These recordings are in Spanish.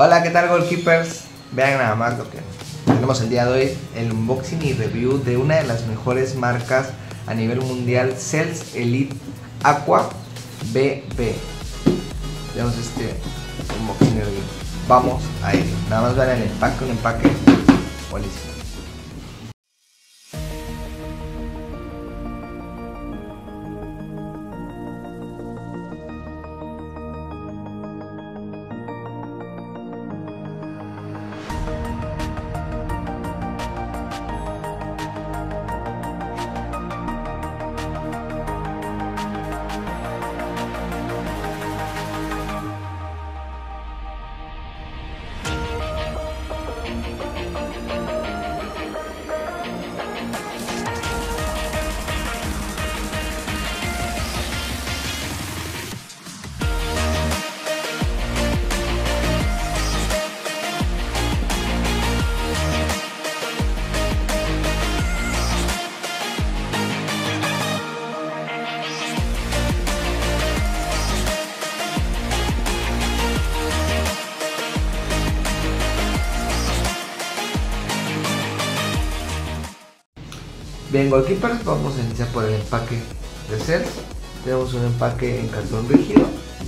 Hola, ¿qué tal, goalkeepers? Vean nada más lo que tenemos el día de hoy, el unboxing y review de una de las mejores marcas a nivel mundial, Cells Elite Aqua BB. Tenemos este unboxing y review. Vamos a ello. Nada más vean el empaque, un empaque buenísimo. Bien, goalkeepers, vamos a iniciar por el empaque de Cells. Tenemos un empaque en cartón rígido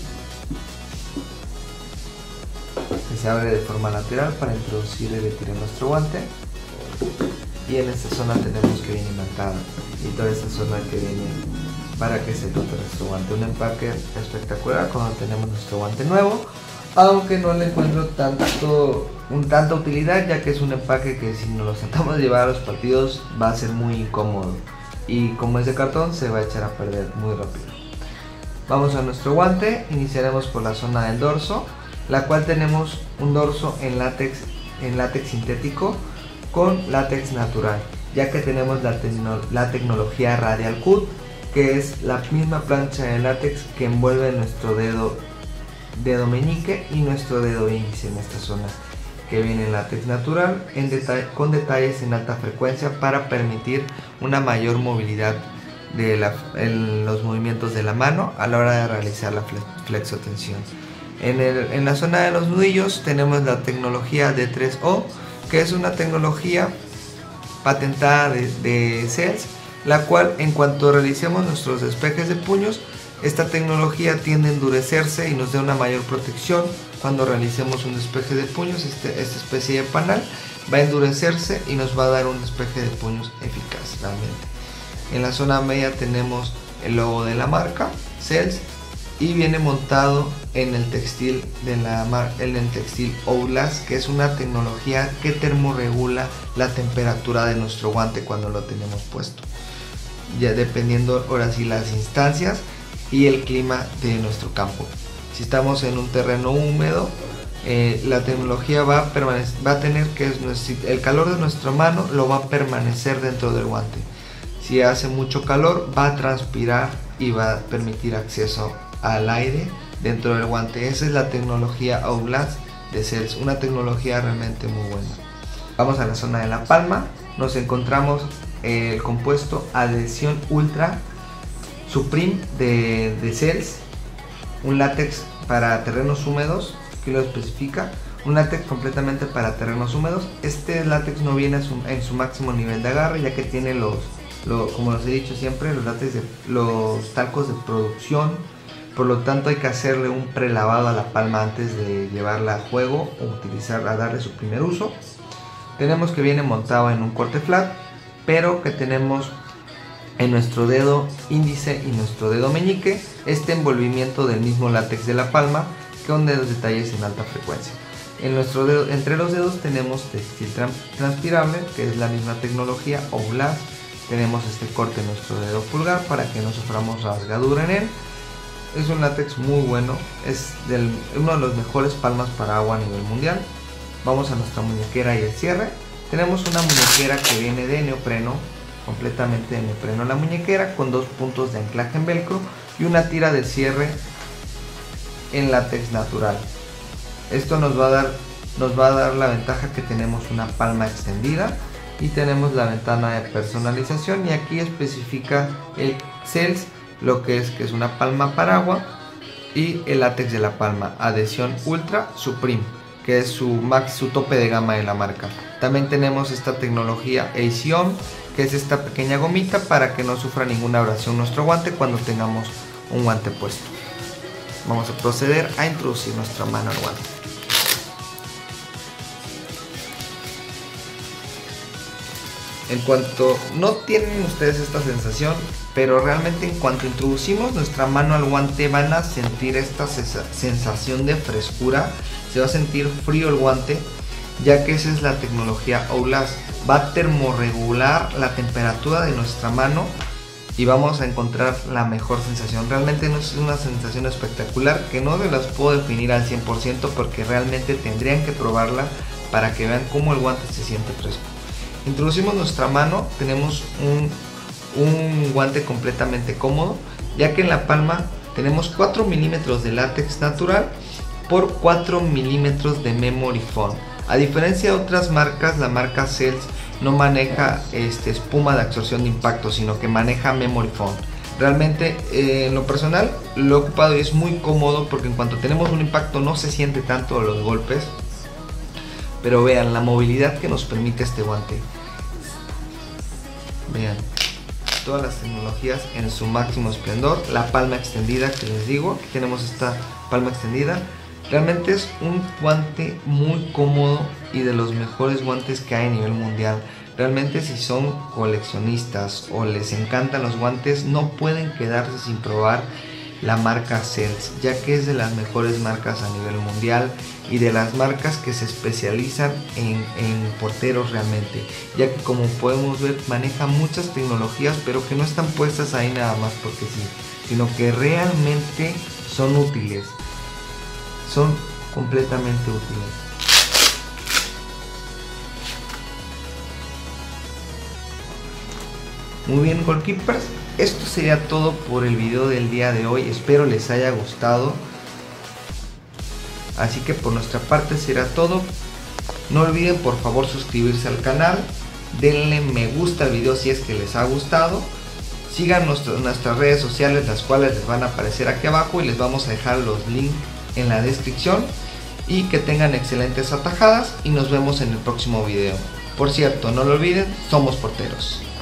que se abre de forma lateral para introducir y retirar nuestro guante, y en esta zona tenemos que viene imantada y toda esta zona que viene para que se note nuestro guante. Un empaque espectacular cuando tenemos nuestro guante nuevo, aunque no le encuentro tanta utilidad, ya que es un empaque que si nos lo tratamos de llevar a los partidos va a ser muy incómodo, y como es de cartón se va a echar a perder muy rápido. Vamos a nuestro guante. Iniciaremos por la zona del dorso, la cual tenemos un dorso en látex sintético con látex natural, ya que tenemos la tecnología Radial Cut, que es la misma plancha de látex que envuelve nuestro dedo meñique y nuestro dedo índice en esta zona, que viene en látex natural con detalles en alta frecuencia para permitir una mayor movilidad en los movimientos de la mano a la hora de realizar la flexotensión. En la zona de los nudillos tenemos la tecnología D3O, que es una tecnología patentada de Cells, la cual en cuanto realicemos nuestros despejes de puños, esta tecnología tiende a endurecerse y nos da una mayor protección. Cuando realicemos un despeje de puños, esta especie de panal va a endurecerse y nos va a dar un despeje de puños eficaz realmente. En la zona media tenemos el logo de la marca Cells y viene montado en el textil Outlast, que es una tecnología que termorregula la temperatura de nuestro guante cuando lo tenemos puesto, ya dependiendo ahora sí las instancias y el clima de nuestro campo. Si estamos en un terreno húmedo, la tecnología va a tener que el calor de nuestra mano lo va a permanecer dentro del guante. Si hace mucho calor, va a transpirar y va a permitir acceso al aire dentro del guante. Esa es la tecnología Outlast de Cells, una tecnología realmente muy buena. Vamos a la zona de la palma. Nos encontramos el compuesto Adhesión Ultra Supreme de Cells, un látex para terrenos húmedos, que lo especifica, un látex completamente para terrenos húmedos. Este látex no viene en su máximo nivel de agarre, ya que tiene como les he dicho siempre, los talcos de producción. Por lo tanto hay que hacerle un prelavado a la palma antes de llevarla a juego o darle su primer uso. Tenemos que viene montado en un corte flat, pero que tenemos en nuestro dedo índice y nuestro dedo meñique este envolvimiento del mismo látex de la palma, con detalles en alta frecuencia. Entre los dedos tenemos textil transpirable, que es la misma tecnología Outlast. Tenemos este corte en nuestro dedo pulgar para que no suframos rasgadura en él. Es un látex muy bueno, es uno de los mejores palmas para agua a nivel mundial. Vamos a nuestra muñequera y el cierre. Tenemos una muñequera que viene de neopreno, completamente de neopreno la muñequera, con dos puntos de anclaje en velcro y una tira de cierre en látex natural. Esto nos va a dar la ventaja que tenemos una palma extendida y tenemos la ventana de personalización, y aquí especifica el Cells lo que es una palma para agua y el látex de la palma, adhesión Ultra Supreme. que es su tope de gama de la marca. También tenemos esta tecnología ACOM, que es esta pequeña gomita para que no sufra ninguna abrasión nuestro guante cuando tengamos un guante puesto. Vamos a proceder a introducir nuestra mano al guante. En cuanto, no tienen ustedes esta sensación, pero realmente en cuanto introducimos nuestra mano al guante van a sentir esta sensación de frescura, se va a sentir frío el guante, ya que esa es la tecnología Outlast. Va a termorregular la temperatura de nuestra mano y vamos a encontrar la mejor sensación. Realmente no es una sensación espectacular que no se las puedo definir al 100% porque realmente tendrían que probarla para que vean cómo el guante se siente fresco. Introducimos nuestra mano, tenemos un guante completamente cómodo, ya que en la palma tenemos 4 milímetros de látex natural por 4 milímetros de memory foam. A diferencia de otras marcas, la marca Sells no maneja espuma de absorción de impacto, sino que maneja memory foam. Realmente en lo personal lo he ocupado y es muy cómodo porque en cuanto tenemos un impacto no se siente tanto los golpes. Pero vean la movilidad que nos permite este guante. Vean todas las tecnologías en su máximo esplendor. La palma extendida que les digo, aquí tenemos esta palma extendida. Realmente es un guante muy cómodo y de los mejores guantes que hay a nivel mundial. Realmente si son coleccionistas o les encantan los guantes, no pueden quedarse sin probar la marca Sells, ya que es de las mejores marcas a nivel mundial y de las marcas que se especializan en porteros realmente, ya que como podemos ver maneja muchas tecnologías pero que no están puestas ahí nada más porque sí, sino que realmente son útiles, son completamente útiles. Muy bien, goalkeepers, esto sería todo por el video del día de hoy, espero les haya gustado. Así que por nuestra parte será todo. No olviden por favor suscribirse al canal, denle me gusta al video si es que les ha gustado, sigan nuestras redes sociales, las cuales les van a aparecer aquí abajo y les vamos a dejar los links en la descripción, y que tengan excelentes atajadas y nos vemos en el próximo video. Por cierto, no lo olviden, somos porteros.